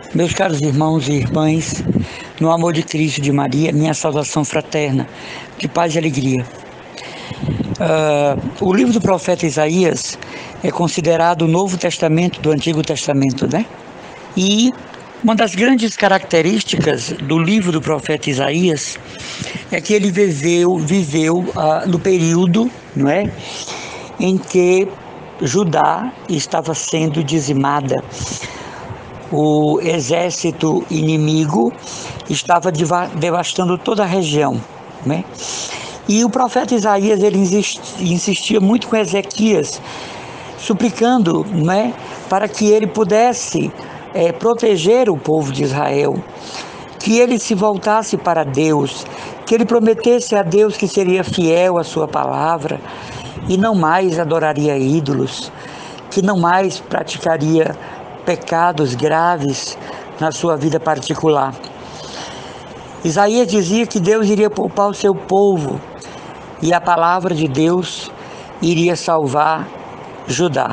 Meus caros irmãos e irmãs, no amor de Cristo e de Maria, minha saudação fraterna, de paz e alegria. O livro do profeta Isaías é considerado o Novo Testamento do Antigo Testamento, né? E uma das grandes características do livro do profeta Isaías é que ele viveu no período, não é, em que Judá estava sendo dizimada. O exército inimigo estava devastando toda a região, né? E o profeta Isaías ele insistia muito com Ezequias, suplicando, né, para que ele pudesse proteger o povo de Israel, que ele se voltasse para Deus, que ele prometesse a Deus que seria fiel à sua palavra e não mais adoraria ídolos, que não mais praticaria pecados graves na sua vida particular. Isaías dizia que Deus iria poupar o seu povo e a palavra de Deus iria salvar Judá.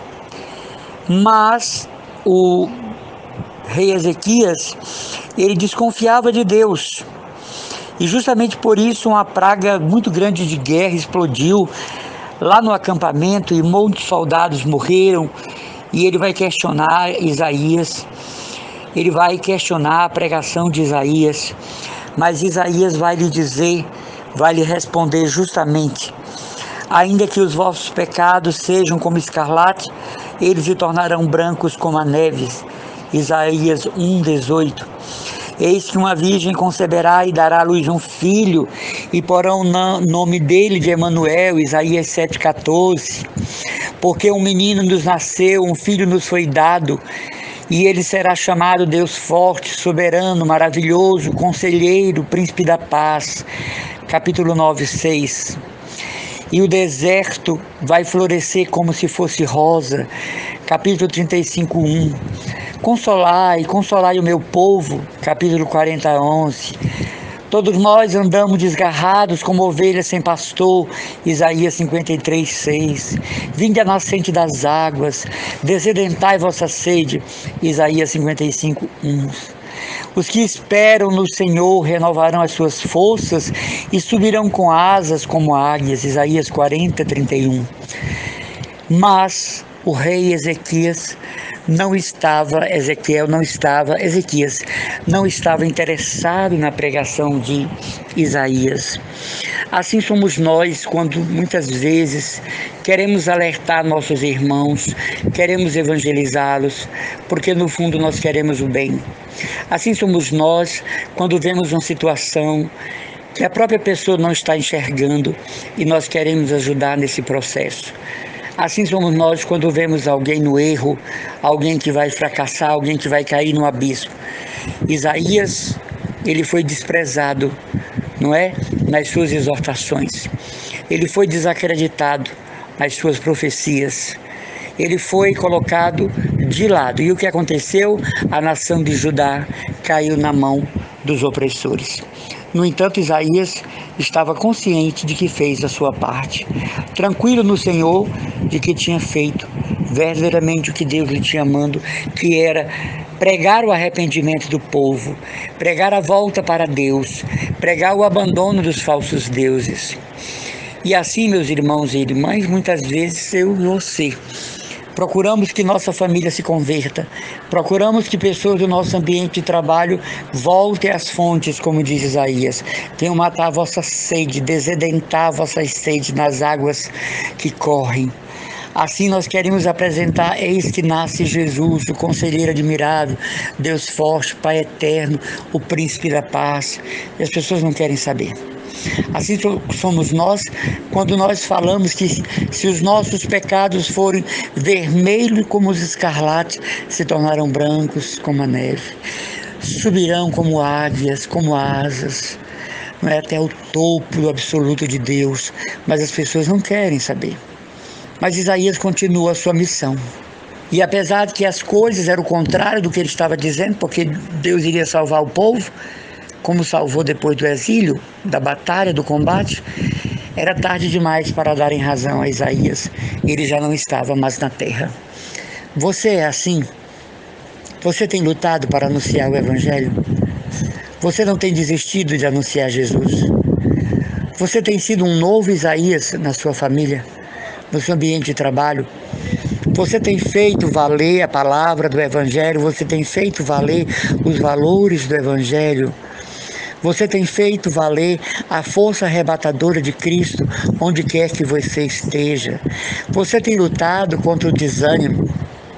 Mas o rei Ezequias, ele desconfiava de Deus. E justamente por isso uma praga muito grande de guerra explodiu lá no acampamento e muitos soldados morreram. E ele vai questionar Isaías, ele vai questionar a pregação de Isaías, mas Isaías vai lhe responder justamente: ainda que os vossos pecados sejam como escarlate, eles se tornarão brancos como a neve. Isaías 1:18. Eis que uma virgem conceberá e dará à luz um filho, e porão o nome dele de Emanuel. Isaías 7:14. Porque um menino nos nasceu, um filho nos foi dado, e ele será chamado Deus forte, soberano, maravilhoso, conselheiro, príncipe da paz. Capítulo 9:6. E o deserto vai florescer como se fosse rosa. Capítulo 35:1. Consolai o meu povo. Capítulo 40:11. Todos nós andamos desgarrados como ovelhas sem pastor. Isaías 53:6. Vinde à nascente das águas, desedentai vossa sede. Isaías 55:1. Os que esperam no Senhor renovarão as suas forças e subirão com asas como águias. Isaías 40:31. Mas o rei Ezequias não estava interessado na pregação de Isaías. Assim somos nós quando muitas vezes queremos alertar nossos irmãos, queremos evangelizá-los, porque no fundo nós queremos o bem. Assim somos nós quando vemos uma situação que a própria pessoa não está enxergando e nós queremos ajudar nesse processo. Assim somos nós quando vemos alguém no erro, alguém que vai fracassar, alguém que vai cair no abismo. Isaías, ele foi desprezado, não é? Nas suas exortações. Ele foi desacreditado nas suas profecias. Ele foi colocado de lado. E o que aconteceu? A nação de Judá caiu na mão dos opressores. No entanto, Isaías estava consciente de que fez a sua parte, tranquilo no Senhor de que tinha feito verdadeiramente o que Deus lhe tinha mandado, que era pregar o arrependimento do povo, pregar a volta para Deus, pregar o abandono dos falsos deuses. E assim, meus irmãos e irmãs, muitas vezes eu e você procuramos que nossa família se converta, procuramos que pessoas do nosso ambiente de trabalho voltem às fontes, como diz Isaías. Venham matar a vossa sede, desedentar a vossa sede nas águas que correm. Assim nós queremos apresentar: eis que nasce Jesus, o conselheiro admirável, Deus forte, Pai eterno, o príncipe da paz. E as pessoas não querem saber. Assim somos nós quando nós falamos que se os nossos pecados forem vermelhos como os escarlates, se tornarão brancos como a neve, subirão como águias, como asas, não é, até o topo absoluto de Deus. Mas as pessoas não querem saber. Mas Isaías continua a sua missão. E apesar de que as coisas eram o contrário do que ele estava dizendo, porque Deus iria salvar o povo, como salvou depois do exílio, da batalha, do combate, era tarde demais para darem razão a Isaías. Ele já não estava mais na terra. Você é assim? Você tem lutado para anunciar o Evangelho? Você não tem desistido de anunciar Jesus? Você tem sido um novo Isaías na sua família, no seu ambiente de trabalho? Você tem feito valer a palavra do Evangelho? Você tem feito valer os valores do Evangelho? Você tem feito valer a força arrebatadora de Cristo onde quer que você esteja? Você tem lutado contra o desânimo?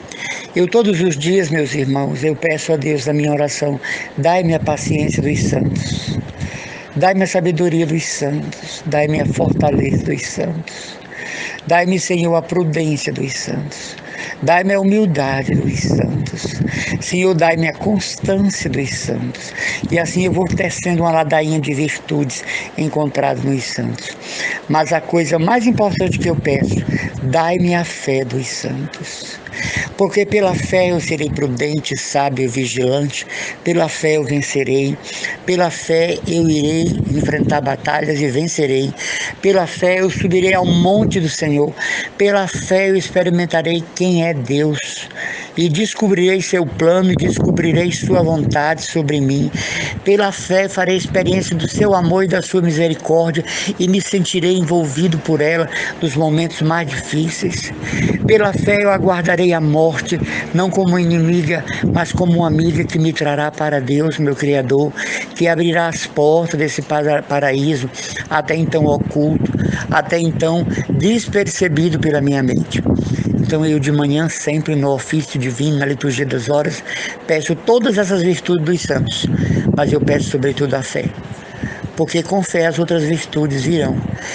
Eu todos os dias, meus irmãos, eu peço a Deus na minha oração, dai-me a paciência dos santos, dai-me a sabedoria dos santos, dai-me a fortaleza dos santos, dai-me, Senhor, a prudência dos santos, dai-me a humildade dos santos, Senhor, dai-me a constância dos santos, e assim eu vou tecendo uma ladainha de virtudes encontradas nos santos. Mas a coisa mais importante que eu peço, dai-me a fé dos santos. Porque pela fé eu serei prudente, sábio e vigilante, pela fé eu vencerei, pela fé eu irei enfrentar batalhas e vencerei, pela fé eu subirei ao monte do Senhor, pela fé eu experimentarei quem é Deus, e descobrirei seu plano e descobrirei sua vontade sobre mim. Pela fé farei experiência do seu amor e da sua misericórdia e me sentirei envolvido por ela nos momentos mais difíceis. Pela fé eu aguardarei a morte, não como inimiga, mas como uma amiga que me trará para Deus, meu Criador, que abrirá as portas desse paraíso, até então oculto, até então despercebido pela minha mente. Então eu de manhã, sempre no ofício divino, na liturgia das horas, peço todas essas virtudes dos santos, mas eu peço sobretudo a fé, porque com fé as outras virtudes virão.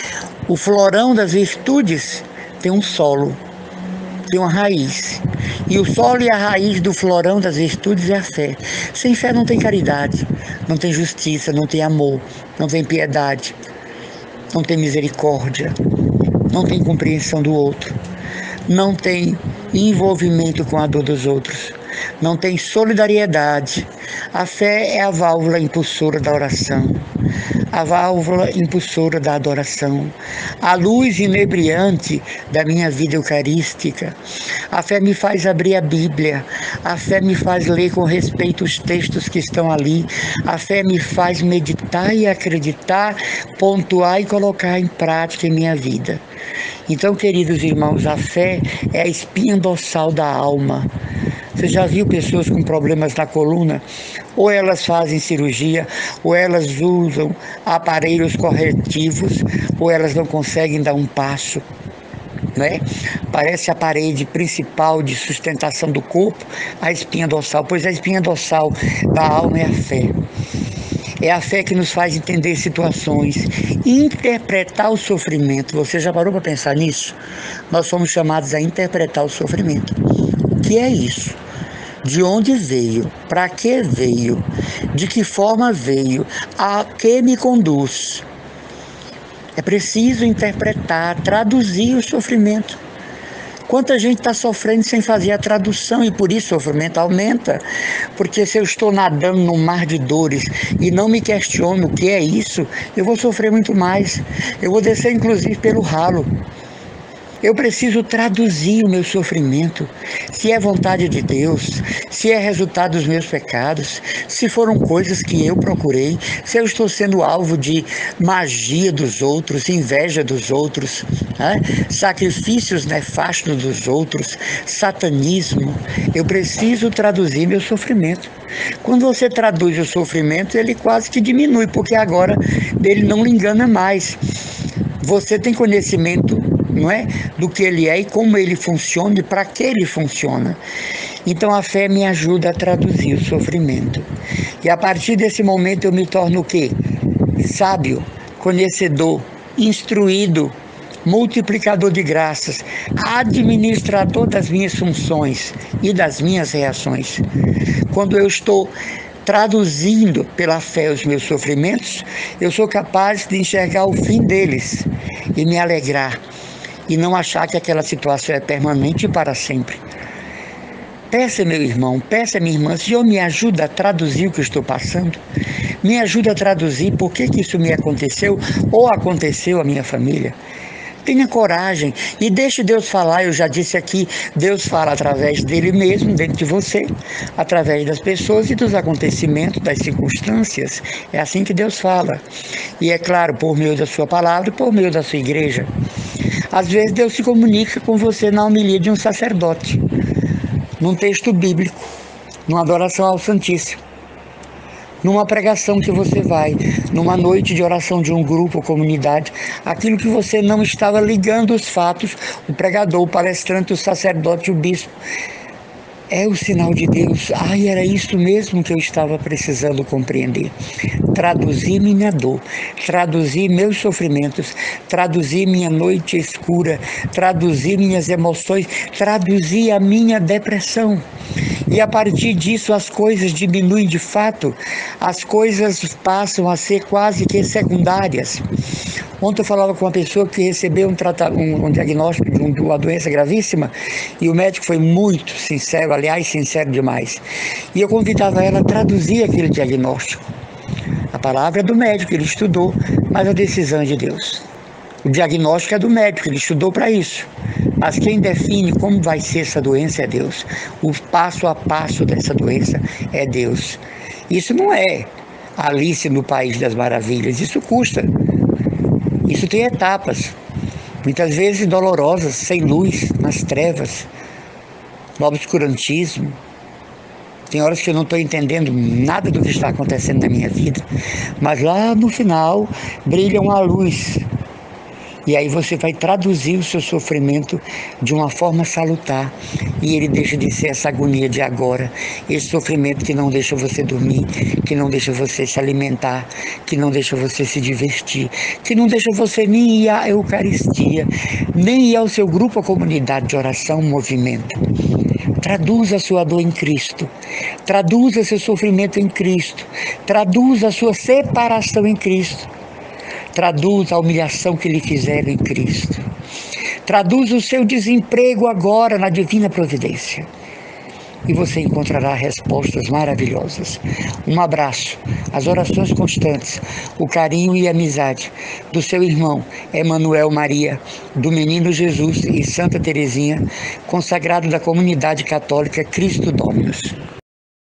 O florão das virtudes tem um solo, tem uma raiz, e o solo e a raiz do florão das virtudes é a fé. Sem fé não tem caridade, não tem justiça, não tem amor, não tem piedade, não tem misericórdia, não tem compreensão do outro, não tem envolvimento com a dor dos outros, não tem solidariedade. A fé é a válvula impulsora da oração, a válvula impulsora da adoração, a luz inebriante da minha vida eucarística. A fé me faz abrir a Bíblia, a fé me faz ler com respeito os textos que estão ali, a fé me faz meditar e acreditar, pontuar e colocar em prática em minha vida. Então, queridos irmãos, a fé é a espinha dorsal da alma. Você já viu pessoas com problemas na coluna? Ou elas fazem cirurgia, ou elas usam aparelhos corretivos, ou elas não conseguem dar um passo, né? Parece a parede principal de sustentação do corpo, a espinha dorsal, pois a espinha dorsal da alma é a fé. É a fé que nos faz entender situações, interpretar o sofrimento. Você já parou para pensar nisso? Nós somos chamados a interpretar o sofrimento. O que é isso? De onde veio? Para que veio? De que forma veio? A que me conduz? É preciso interpretar, traduzir o sofrimento. Quanta gente está sofrendo sem fazer a tradução e por isso o sofrimento aumenta. Porque se eu estou nadando num mar de dores e não me questiono o que é isso, eu vou sofrer muito mais. Eu vou descer inclusive pelo ralo. Eu preciso traduzir o meu sofrimento, se é vontade de Deus, se é resultado dos meus pecados, se foram coisas que eu procurei, se eu estou sendo alvo de magia dos outros, inveja dos outros, né? Sacrifícios nefastos dos outros, satanismo. Eu preciso traduzir meu sofrimento. Quando você traduz o sofrimento, ele quase que diminui, porque agora ele não lhe engana mais. Você tem conhecimento, não é, do que ele é e como ele funciona e para que ele funciona. Então a fé me ajuda a traduzir o sofrimento. E a partir desse momento eu me torno o quê? Sábio, conhecedor, instruído, multiplicador de graças, administrador das minhas funções e das minhas reações. Quando eu estou traduzindo pela fé os meus sofrimentos, eu sou capaz de enxergar o fim deles e me alegrar e não achar que aquela situação é permanente e para sempre. Peça, meu irmão, peça, minha irmã, Senhor, me ajuda a traduzir o que eu estou passando, me ajuda a traduzir por que isso me aconteceu ou aconteceu à minha família. Tenha coragem e deixe Deus falar. Eu já disse aqui, Deus fala através dele mesmo, dentro de você, através das pessoas e dos acontecimentos, das circunstâncias. É assim que Deus fala. E é claro, por meio da sua palavra e por meio da sua igreja. Às vezes Deus se comunica com você na homilia de um sacerdote, num texto bíblico, numa adoração ao Santíssimo, numa pregação que você vai, numa noite de oração de um grupo ou comunidade, aquilo que você não estava ligando os fatos, o pregador, o palestrante, o sacerdote, o bispo, é o sinal de Deus. Ai, era isso mesmo que eu estava precisando compreender. Traduzir minha dor, traduzir meus sofrimentos, traduzir minha noite escura, traduzir minhas emoções, traduzir a minha depressão. E a partir disso as coisas diminuem de fato, as coisas passam a ser quase que secundárias. Ontem eu falava com uma pessoa que recebeu um diagnóstico de uma doença gravíssima e o médico foi muito sincero, aliás, sincero demais. E eu convidava ela a traduzir aquele diagnóstico. A palavra é do médico, ele estudou, mas a decisão é de Deus. O diagnóstico é do médico, ele estudou para isso. Mas quem define como vai ser essa doença é Deus. O passo a passo dessa doença é Deus. Isso não é Alice no País das Maravilhas, isso custa. Isso tem etapas, muitas vezes dolorosas, sem luz, nas trevas, no obscurantismo. Tem horas que eu não estou entendendo nada do que está acontecendo na minha vida, mas lá no final brilha uma luz. E aí você vai traduzir o seu sofrimento de uma forma salutar. E ele deixa de ser essa agonia de agora. Esse sofrimento que não deixa você dormir, que não deixa você se alimentar, que não deixa você se divertir, que não deixa você nem ir à Eucaristia, nem ir ao seu grupo, a comunidade de oração, movimento. Traduza a sua dor em Cristo. Traduza seu sofrimento em Cristo. Traduza a sua separação em Cristo. Traduz a humilhação que lhe fizeram em Cristo. Traduz o seu desemprego agora na divina providência. E você encontrará respostas maravilhosas. Um abraço, as orações constantes, o carinho e a amizade do seu irmão Emanuel Maria, do Menino Jesus e Santa Teresinha, consagrado da comunidade católica Cristo Dominus.